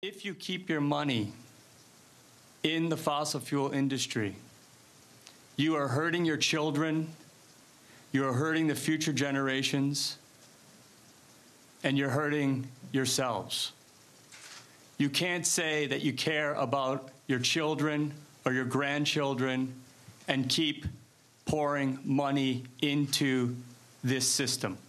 If you keep your money in the fossil fuel industry, you are hurting your children, you are hurting the future generations, and you're hurting yourselves. You can't say that you care about your children or your grandchildren and keep pouring money into this system.